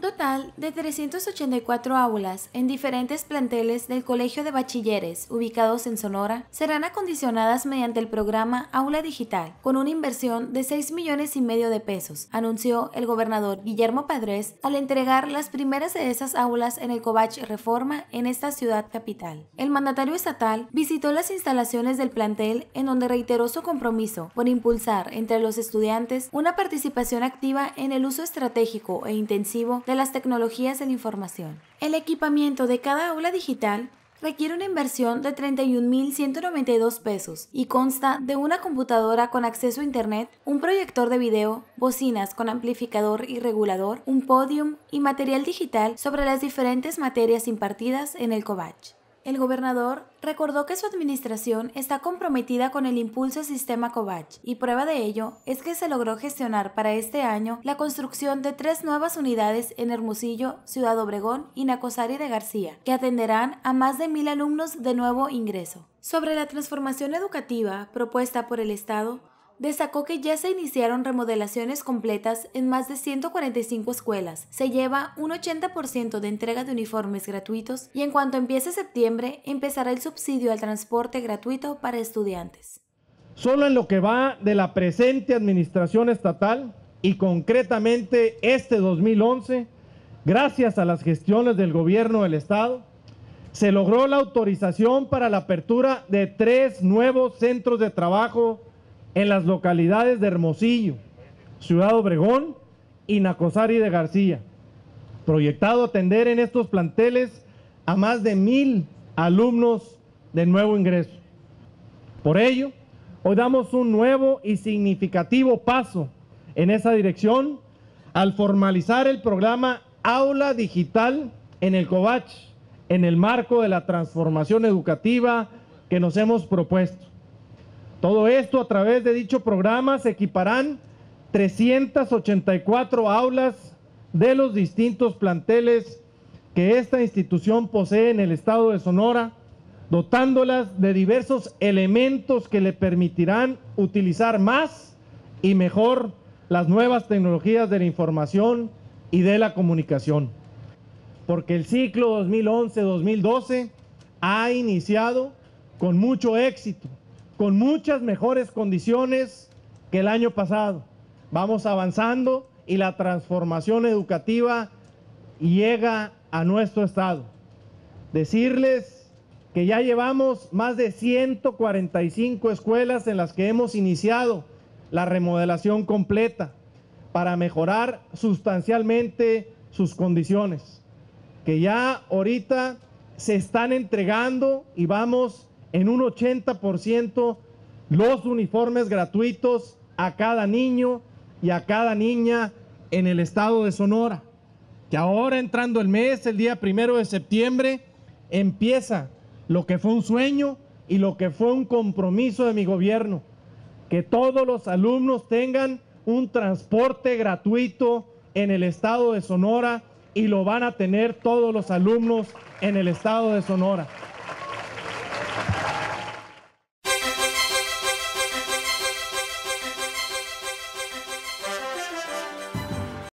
total de 384 aulas en diferentes planteles del Colegio de Bachilleres ubicados en Sonora serán acondicionadas mediante el programa Aula Digital, con una inversión de 6,5 millones de pesos, anunció el gobernador Guillermo Padres al entregar las primeras de esas aulas en el Covach Reforma en esta ciudad capital. El mandatario estatal visitó las instalaciones del plantel, en donde reiteró su compromiso por impulsar entre los estudiantes una participación activa en el uso estratégico e intensivo de las tecnologías de la información. El equipamiento de cada aula digital requiere una inversión de 31,192 pesos y consta de una computadora con acceso a internet, un proyector de video, bocinas con amplificador y regulador, un podium y material digital sobre las diferentes materias impartidas en el Covach. El gobernador recordó que su administración está comprometida con el impulso al sistema Covach, y prueba de ello es que se logró gestionar para este año la construcción de 3 nuevas unidades en Hermosillo, Ciudad Obregón y Nacosari de García, que atenderán a más de 1,000 alumnos de nuevo ingreso. Sobre la transformación educativa propuesta por el Estado, destacó que ya se iniciaron remodelaciones completas en más de 145 escuelas, se lleva un 80% de entrega de uniformes gratuitos y en cuanto empiece septiembre empezará el subsidio al transporte gratuito para estudiantes. Solo en lo que va de la presente administración estatal y concretamente este 2011, gracias a las gestiones del gobierno del Estado, se logró la autorización para la apertura de 3 nuevos centros de trabajo en las localidades de Hermosillo, Ciudad Obregón y Nacosari de García, proyectado atender en estos planteles a más de 1,000 alumnos de nuevo ingreso. Por ello, hoy damos un nuevo y significativo paso en esa dirección al formalizar el programa Aula Digital en el Covach, en el marco de la transformación educativa que nos hemos propuesto. Todo esto a través de dicho programa se equiparán 384 aulas de los distintos planteles que esta institución posee en el estado de Sonora, dotándolas de diversos elementos que le permitirán utilizar más y mejor las nuevas tecnologías de la información y de la comunicación. Porque el ciclo 2011-2012 ha iniciado con mucho éxito, con muchas mejores condiciones que el año pasado. Vamos avanzando y la transformación educativa llega a nuestro estado. Decirles que ya llevamos más de 145 escuelas en las que hemos iniciado la remodelación completa para mejorar sustancialmente sus condiciones, que ya ahorita se están entregando y vamos en un 80% los uniformes gratuitos a cada niño y a cada niña en el estado de Sonora, que ahora entrando el mes, el día 1 de septiembre, empieza lo que fue un sueño y lo que fue un compromiso de mi gobierno, que todos los alumnos tengan un transporte gratuito en el estado de Sonora, y lo van a tener todos los alumnos en el estado de Sonora.